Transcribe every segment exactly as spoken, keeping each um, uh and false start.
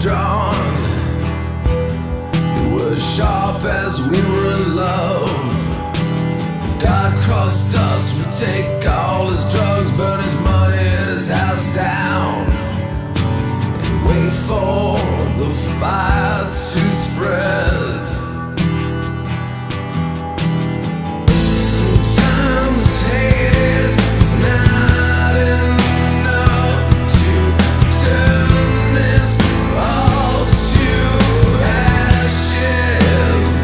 drawn. It was sharp as we were in love. If God crossed us, we'd take all his drugs, burn his money and his house down, and wait for the fire to spread. Sometimes hate is not enough to turn this all to ashes.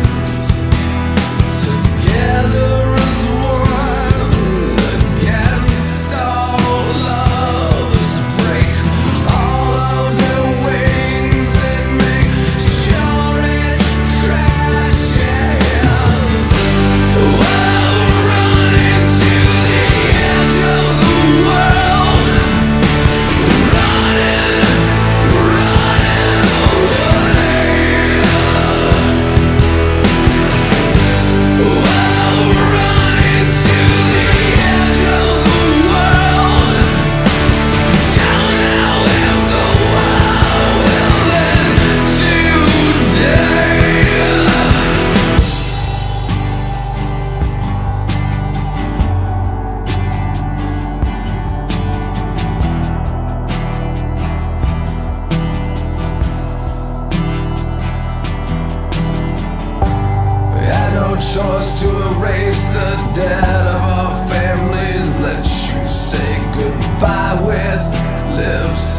Together as one against all others, break all of their wings and make sure it crashes. We're running to the edge of the world, running, running away. We're running to the edge of the world. Don't know if the world will end today. We had no choice to erase the dead of our families. Let you say goodbye with lips